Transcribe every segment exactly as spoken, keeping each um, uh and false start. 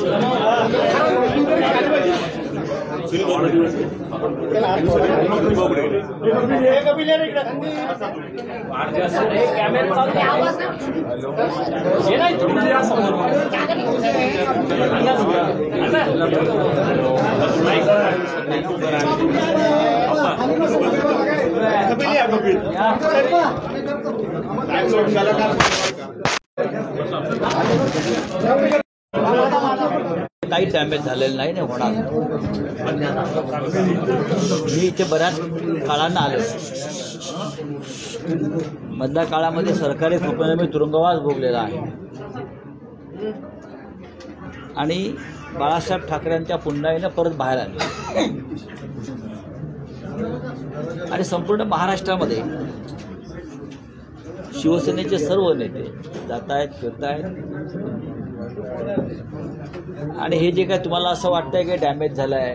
काही डॅमेज झालेलं नाही ना होणार. मी इथे बऱ्याच काळानं आलो. मधल्या काळामध्ये सरकारी कृपेने मी तुरुंगवास भोगलेला आहे आणि बाळासाहेब ठाकरेंच्या पुन्हाईनं परत बाहेर आले आणि संपूर्ण महाराष्ट्रामध्ये शिवसेनेचे सर्व नेते जात आहेत, फिरत आहेत आणि हे जे काय तुम्हाला असं वाटतंय की डॅमेज झालं आहे,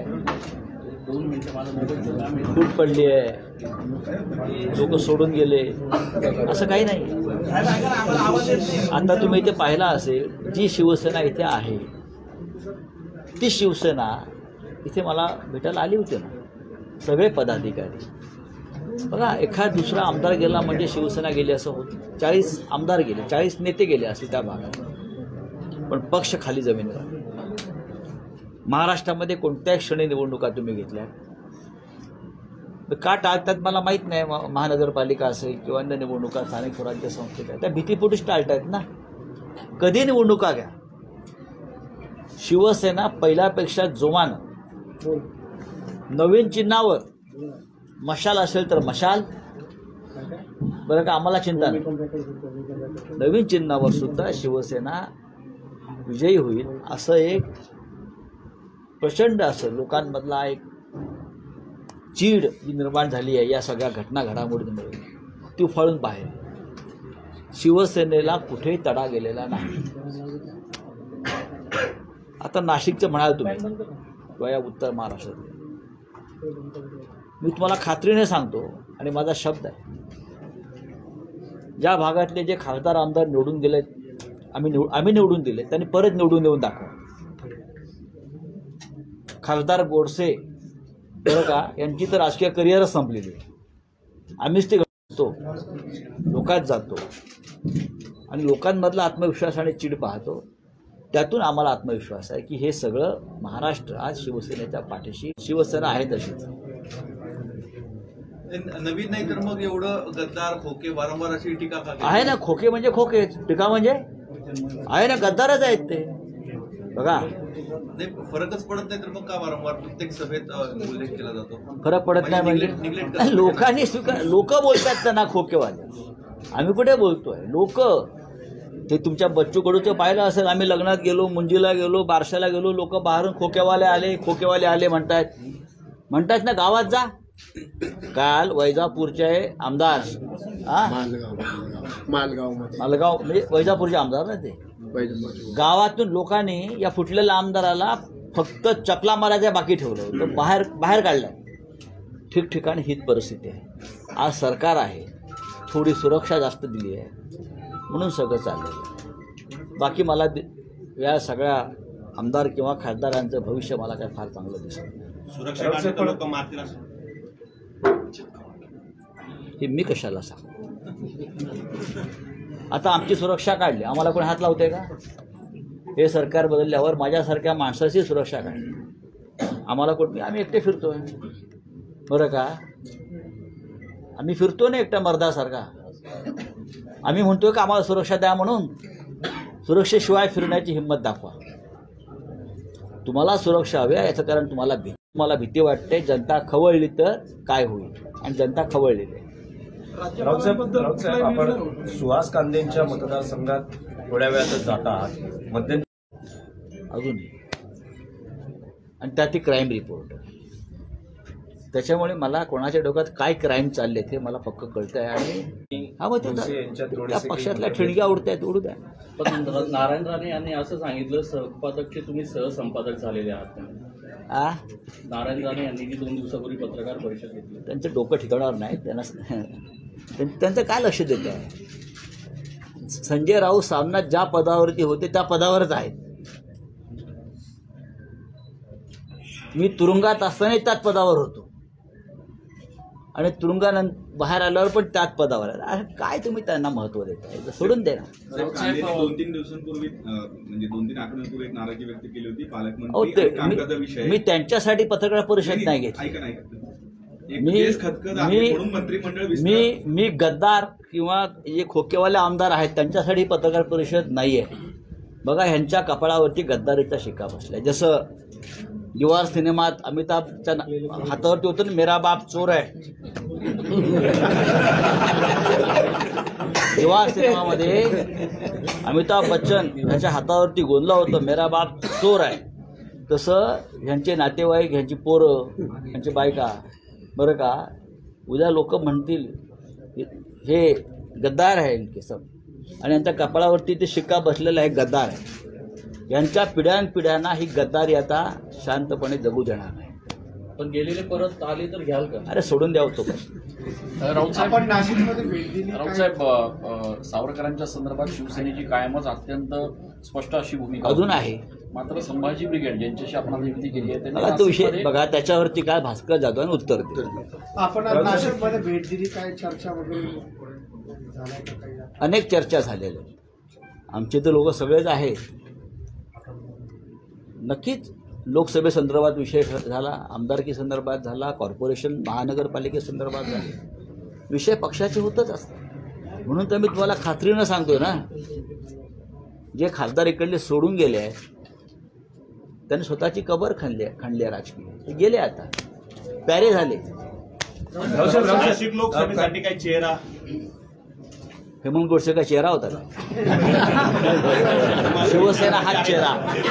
फूट पडली आहे, लोक सोडून गेले, असं काही नाही. आता तुम्ही इथे पाहिला असेल जी शिवसेना इथे आहे ती शिवसेना इथे मला भेटायला आली होती ना, सगळे पदाधिकारी. बघा, एखाद दुसरा आमदार गेला म्हणजे शिवसेना गेली असं होतं. चाळीस आमदार गेले, चाळीस नेते गेले असते त्या भागात, पण पक्ष खाली जमिनीवर. महाराष्ट्रामध्ये कोणत्याही क्षणी निवडणुका तुम्ही घेतल्या का टाळतात मला माहीत नाही. महानगरपालिका असेल किंवा अन्य निवडणुका, स्थानिक स्वराज्य संस्थेच्या, त्या भीतीपोटीच टाळतायत ना. कधी निवडणुका घ्या, शिवसेना पहिल्यापेक्षा जोमानं नवीन चिन्हावर, मशाल असेल तर मशाल, बरं का, आम्हाला चिंता नाही, नवीन चिन्हावर सुद्धा शिवसेना विजयी होईल असं एक प्रचंड असं लोकांमधला एक चीड जी निर्माण झाली आहे या सगळ्या घटना घडामोडींमुळे, ती उफाळून बाहेर. शिवसेनेला कुठेही तडा गेलेला नाही. आता नाशिकचं म्हणाल तुम्ही किंवा या उत्तर महाराष्ट्रात, मी तुम्हाला खात्रीने सांगतो आणि माझा शब्द आहे, ज्या भागातले जे खासदार आमदार निवडून गेलेत, आम्ही निवड आम्ही निवडून दिले, त्यांनी परत निवडून देऊन दाखवा. खासदार गोडसे बरं का, यांची तर राजकीय करिअरच संपलेली आहे. आम्हीच ते करतो, लोकात जातो आणि लोकांमधला आत्मविश्वास आणि चीड पाहतो. त्यातून आम्हाला आत्मविश्वास आहे की हे सगळं महाराष्ट्र आज शिवसेनेच्या पाठीशी, शिवसेना आहे तशीच. नवीन नाही तर मग एवढं गद्दार, खोके, वारंवार अशी टीका का आहे ना. खोके म्हणजे खोके, टीका म्हणजे आहे ना, गद्दारच आहेत ते. बघा, नाही फरकच पडत नाही तर मग का वारंवार प्रत्येक सभेत उल्लेख केला जातो? फरक पडत नाही म्हणजे लोकांनी स्वीकार, लोक बोलतात त्यांना खोकेवाले. आम्ही कुठे बोलतोय, लोक. ते तुमच्या बच्चू कडूचं पाहिलं असेल, आम्ही लग्नात गेलो, मुंजीला गेलो, बारशाला गेलो, लोक बाहेरून खोकेवाले आले, खोकेवाले आले म्हणतात म्हणतात ना. गावात जा, काल वैजापूरचे आमदार, मालगाव मालगाव म्हणजे वैजापूरचे आमदार ना, ते गावातून लोकांनी या फुटलेल्या आमदाराला फक्त चपला मारायच्या बाकी ठेवलं, तर बाहेर बाहेर काढलं. ठिकठिकाणी हीच परिस्थिती आहे. आज सरकार आहे, थोडी सुरक्षा जास्त दिली आहे म्हणून सगळं चाललं. बाकी मला या सगळ्या आमदार किंवा खासदारांचं भविष्य मला काय फार चांगलं दिसत नाही. सुरक्षा हे मी कशाला सांग. आता आमची सुरक्षा काढली, आम्हाला कोणी हात लावते का? हे सरकार बदलल्यावर माझ्यासारख्या माणसाची सुरक्षा काढली, आम्हाला कोण, आम्ही एकटे फिरतोय बरं का. आम्ही फिरतो ना एकट्या मर्दासारखा. आम्ही म्हणतोय का आम्हाला सुरक्षा द्या म्हणून? सुरक्षेशिवाय फिरण्याची हिंमत दाखवा. तुम्हाला सुरक्षा हवी आहे याचं कारण तुम्हाला भीती, तुम्हाला भीती वाटते जनता खवळली तर काय होईल, आणि जनता खवळलेली आहे. रावसाहेब रावसाहेब आपण सुहास कांदेंच्या मतदारसंघात थोड्या वेळातच जात आहात, मध्यंतरी अजून, आणि त्यात ती क्राईम रिपोर्ट. त्याच्यामुळे मला कोणाच्या डोक्यात काय क्राईम चालले ते मला पक्क कळतं आहे. आणि हा मग त्या पक्षातल्या ठिणग्या उडतायत, उडू द्या. पण नारायण राणे यांनी असं सांगितलं, सहपदकचे तुम्ही सहसंपादक झालेले आहात. आ नारायण राणे यांनी दोन दिवसापूर्वी पत्रकार परिषद घेतली. त्यांचं डोकं ठिकाणावर नाही, त्यांना त्यांचं काय लक्ष देत आहे? संजय राऊत सामन्यात ज्या पदावरती होते त्या पदावरच आहेत. मी तुरुंगात असतानाही त्याच पदावर होतो आणि तुरुंगानंतर बाहेर आल्यावर पण त्याच पदावर आहे. अरे काय तुम्ही त्यांना महत्व देता, सोडून दे ना. दोन तीन दिवसांपूर्वी अं, म्हणजे दोन तीन आठवड्यांपूर्वी एक नाराजी व्यक्त केली होती अहो, पालकमंत्री ते- आणि कामगार विषय. मी मी त्यांच्यासाठी पत्रकार परिषद नाही घेतली. ऐका ना, ऐका. एक मी केस खतखत आहे मी म्हणून मंत्रिमंडळ विस्तार. मी मी गद्दार किंवा जे खोकेवाले आमदार आहेत त्यांच्यासाठी पत्रकार परिषद नाही आहे. बघा, ह्यांच्या कपाळावरती गद्दारीचा शिक्का बसलाय. जसं युवार सिनेमात अमिताभच्या ना- हातावरती होतं ना, मेरा बाप चोर आहे. युवार सिनेमामध्ये अमिताभ बच्चन यांच्या हातावरती गोंधलं होतं, मेरा बाप चोर आहे. तसं ह्यांचे नातेवाईक, ह्यांची पोरं, ह्यांची बायका, बरं का, उद्या लोक म्हणतील हे गद्दार आहे इनके सब, आणि यांच्या कपाळावरती ते शिक्का बसलेला आहे, गद्दार आहे. यांच्या पिढ्यानपिढ्यांना ही गद्दारी आता शांतपणे जगू देणार नाही. पण गेलेले परत आले तर घ्याल का? अरे सोडून द्या होतो पण. राऊतसाहेब आपण नाशिकमध्ये भेट दिली काय? राऊतसाहेब अ, अ, सावरकरांच्या संदर्भात शिवसेनेची कायमच अत्यंत स्पष्ट अशी भूमिका अजून होती. आहे. मात्र संभाजी ब्रिगेड ज्यांच्याशी आपण आता युती केली आहे त्यांनी बघा तो विषय नाशिकमध्ये- बघा, त्याच्यावरती काय भास्कर जाधवांनी उत्तर दिलं. आपण आज नाशिकमध्ये भेट दिली, काय चर्चा वगैरे झाल्या का काही? अनेक चर्चा झालेल्या आहेत. आमचे तर लोक सगळेच आहेत. नक्कीच लोकसभेसंदर्भात विषय झाला, आमदारकी संदर्भात झाला, कॉर्पोरेशन महानगरपालिकेसंदर्भात झाले. विषय पक्षाचे होतच असतात. म्हणून तर मी तुम्हाला खात्रीनं सांगतोय ना, जे खासदार इकडले सोडून गेले आहेत त्यांनी स्वतःची कबर खणली खणली आहे राजकीय. ते गेले आता, प्यारे झाले. नाशिक लोकसभेसाठी काही चेहरा हेमंत गोडसे का चेहरा होता का? शिवसेना हा चेहरा.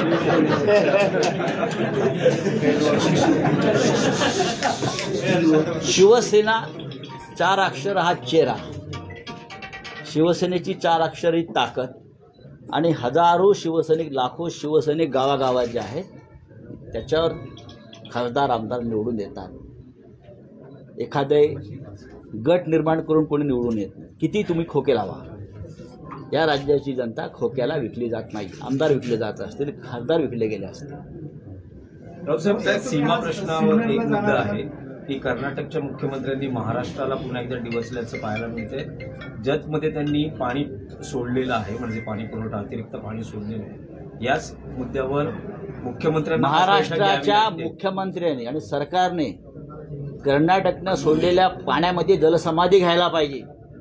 शिवसेना चार अक्षर हा चेहरा. शिवसेनेची चार अक्षरी ताकद आणि हजारो शिवसैनिक, लाखो शिवसैनिक गावागावात जे आहेत त्याच्यावर खासदार आमदार निवडून येतात. एखादे गट निर्माण करून कोणी निवडून येत नाही. किती तुम्ही खोके लावा, या राज्याची जनता खोक्याला विकली जात नाही. आमदार विकले जात असतील, खासदार विकले गेले असतील. राऊतसाहेब, त्या सीमा प्रश्नावर एक मुद्दा आहे की कर्नाटकच्या मुख्यमंत्र्यांनी महाराष्ट्राला पुन्हा एकदा डिवचल्याचं पाहायला मिळते. जतमध्ये त्यांनी पाणी सोडलेलं आहे, म्हणजे पाणी पुरवठा अतिरिक्त पाणी सोडलेलं आहे. याच मुद्द्यावर मुख्यमंत्र्यांना महाराष्ट्राच्या मुख्यमंत्र्यांनी आणि सरकारने कर्नाटकनं सोडलेल्या पाण्यामध्ये जलसमाधी घ्यायला पाहिजे.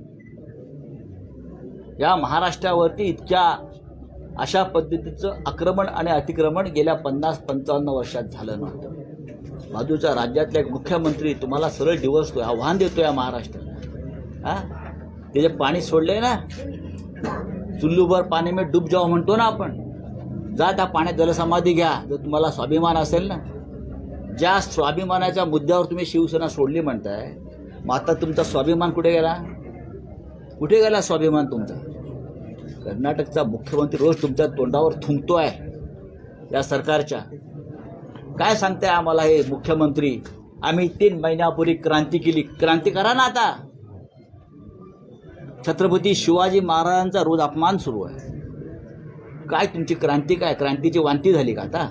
या महाराष्ट्रावरती इतक्या अशा पद्धतीचं आक्रमण आणि अतिक्रमण गेल्या पन्नास पंचावन्न वर्षात झालं नव्हतं. बाजूच्या राज्यातला एक मुख्यमंत्री तुम्हाला सरळ डिवचतोय, आव्हान देतोय या महाराष्ट्राला. हा, ते जे पाणी सोडलंय ना, चुल्लूभर पाणी में डूब जाओ म्हणतो ना आपण, जा त्या पाण्यात जलसमाधी घ्या जर तुम्हाला स्वाभिमान असेल ना. ज्या स्वाभिमानाच्या मुद्द्यावर तुम्ही शिवसेना सोडली म्हणताय, मग आता तुमचा स्वाभिमान कुठे गेला? कुठे गेला स्वाभिमान तुमचा? कर्नाटकचा मुख्यमंत्री रोज तुमच्या तोंडावर थुंकतोय या सरकारच्या. काय सांगताय आम्हाला हे मुख्यमंत्री, आम्ही तीन महिन्यापूर्वी क्रांती केली. क्रांती करा ना आता. छत्रपती शिवाजी महाराजांचा रोज अपमान सुरू आहे. काय तुमची क्रांती, काय क्रांतीची वांती झाली का आता?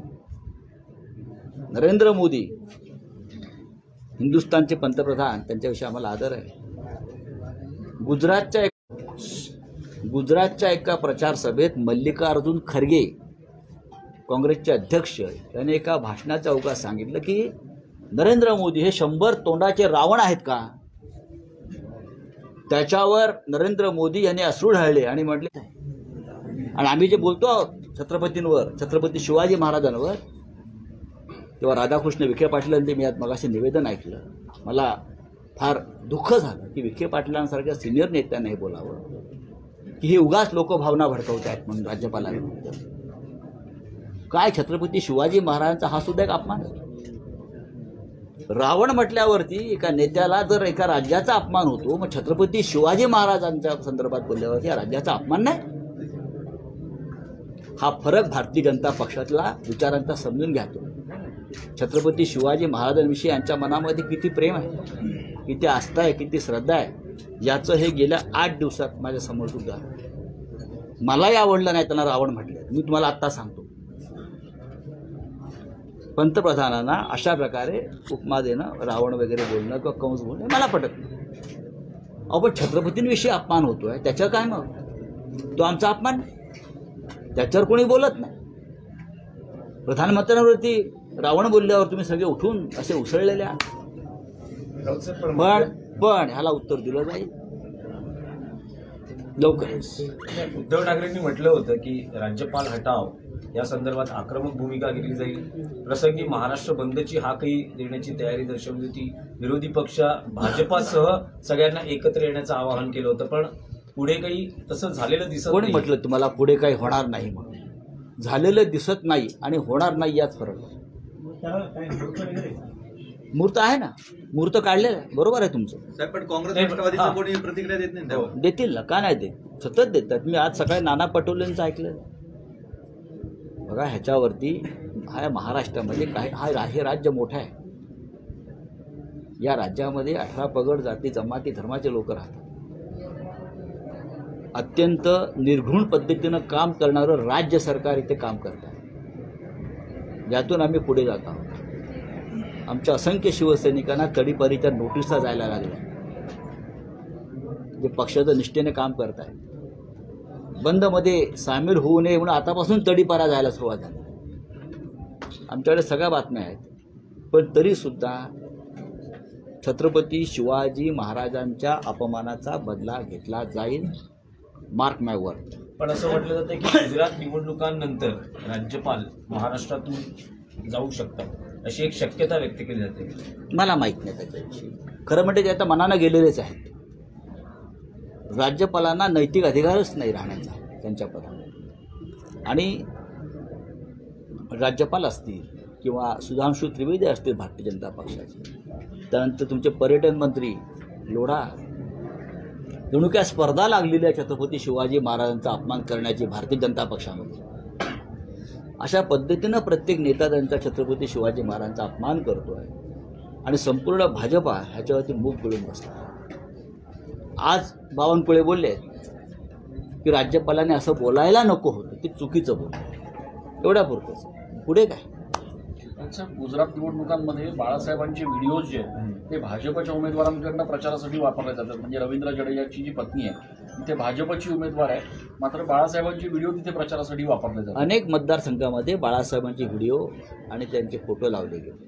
नरेंद्र मोदी हिंदुस्थानचे पंतप्रधान, त्यांच्याविषयी आम्हाला आदर आहे. गुजरातच्या एक गुजरातच्या एका प्रचार सभेत मल्लिकार्जुन खरगे काँग्रेसचे अध्यक्ष यांनी एका भाषणाच्या अवकाशात सांगितलं की नरेंद्र मोदी हे शंभर तोंडाचे रावण आहेत का? त्याच्यावर नरेंद्र मोदी यांनी अश्रू ढाळले आणि म्हटले, आणि आम्ही जे बोलतो आहोत छत्रपतींवर, छत्रपती शिवाजी महाराजांवर, तेव्हा राधाकृष्ण विखे पाटलांचे मी आज मगाशी निवेदन ऐकलं. मला फार दुःख झालं की विखे पाटलांसारख्या सिनियर नेत्यांना हे बोलावं की हे उगाच लोक भावना भडकवत आहेत म्हणून राज्यपालांना. काय छत्रपती शिवाजी महाराजांचा हा सुद्धा एक अपमान आहे. रावण म्हटल्यावरती एका नेत्याला जर एका राज्याचा अपमान होतो, मग छत्रपती शिवाजी महाराजांच्या संदर्भात बोलल्यावरती या राज्याचा अपमान नाही. हा फरक भारतीय जनता पक्षातला विचारांचा समजून घ्यातो. छत्रपती शिवाजी महाराजांविषयी यांच्या मनामध्ये किती प्रेम आहे, किती आस्था आहे, किती श्रद्धा आहे, याचं हे गेल्या आठ दिवसात माझ्या समोर सुद्धा मलाही आवडलं नाही त्यांना रावण म्हटलं. मी तुम्हाला आत्ता सांगतो, पंतप्रधानांना अशा प्रकारे उपमा देणं, रावण वगैरे बोलणं किंवा कंस बोलणं हे मला पटत नाही. अहो पण छत्रपतींविषयी अपमान होतोय त्याच्यावर काय मग? तो आमचा अपमान त्याच्यावर कोणी बोलत नाही. प्रधानमंत्र्यांवरती रावण बोलल्यावर तुम्ही सगळे उठून असे उसळलेले आहात. राऊत साहेब, पण पण पण ह्याला उत्तर दिलं जाईल लवकरच. उद्धव ठाकरेंनी म्हटलं होतं की राज्यपाल हटाव या संदर्भात आक्रमक भूमिका घेतली जाईल. प्रसंगी महाराष्ट्र बंदची हाकही देण्याची तयारी दर्शवली होती. विरोधी पक्ष भाजपासह सगळ्यांना एकत्र येण्याचं आवाहन केलं होतं, पण पुढे काही तसं झालेलं दिसत कोणी नाही. म्हटलं तुम्हाला पुढे काही होणार नाही म्हणून? झालेलं दिसत नाही आणि होणार नाही याच फरक आहे. मूर्त आहे ना, मूर्त काढलेलं आहे, बरोबर आहे तुमचं. साहेब पण काँग्रेस नाही, राष्ट्रवादीचं हा. कोणी प्रतिक्रिया देत नाही त्यावर. देतील ना, का नाही देत? सतत देतात. मी आज सकाळी नाना पटोलेंचं ऐकलं. बघा ह्याच्यावरती हा महाराष्ट्रामध्ये काय हा रा- हे राज्य मोठं आहे. या राज्यामध्ये अठरा पगड जाती जमाती धर्माचे लोक राहतात. अत्यंत निर्घृण पद्धतीनं काम करणारं राज्य सरकार इथे काम करत आहे. यातून आम्ही पुढे जात आहोत. आमच्या असंख्य शिवसैनिकांना तडीपारीच्या नोटिसा जायला लागल्या, जे पक्षाचं निष्ठेने काम करत आहेत. बंदमध्ये सामील होऊ नये म्हणून आतापासून तडीपारा जायला सुरुवात झाली. आमच्याकडे सगळ्या बातम्या आहेत. पण तरीसुद्धा छत्रपती शिवाजी महाराजांच्या अपमानाचा बदला घेतला जाईल. Mark my word. पण असं म्हटलं जातं की गुजरात निवडणुकांनंतर राज्यपाल महाराष्ट्रातून जाऊ शकतात अशी एक शक्यता व्यक्त केली जाते. मला माहीत नाही त्याच्याविषयी. खरं म्हणजे ते आता मनानं गेलेलेच आहेत. राज्यपालांना नैतिक अधिकारच नाही राहण्याचा त्यांच्या पदावर. आणि राज्यपाल असतील किंवा सुधांशू त्रिवेदी असतील भारतीय जनता पक्षाचे, त्यानंतर तुमचे पर्यटन मंत्री लोढा, जणू काय स्पर्धा लागलेली आहे छत्रपती शिवाजी महाराजांचा अपमान करण्याची भारतीय जनता पक्षामध्ये. अशा पद्धतीनं प्रत्येक नेता त्यांचा छत्रपती शिवाजी महाराजांचा अपमान करतो आहे आणि संपूर्ण भाजपा ह्याच्यावरती मूग पिळून बसला. आज बावनकुळे बोलले की राज्यपालाने असं बोलायला नको होतं, ते चुकीचं बोललं. एवढ्या पुरतंच. पुढे काय? गुजरात निवडणुकांमध्ये बाळासाहेबांचे व्हिडिओज जे आहेत ते भाजपच्या उमेदवारांकडनं प्रचारासाठी वापरले जातात. म्हणजे रवींद्र जडेजाची जी पत्नी आहे ते भाजपची उमेदवार आहे, मात्र बाळासाहेबांचे व्हिडिओ तिथे प्रचारासाठी वापरले जातात. अनेक मतदारसंघामध्ये बाळासाहेबांचे व्हिडिओ आणि त्यांचे फोटो लावले गेले.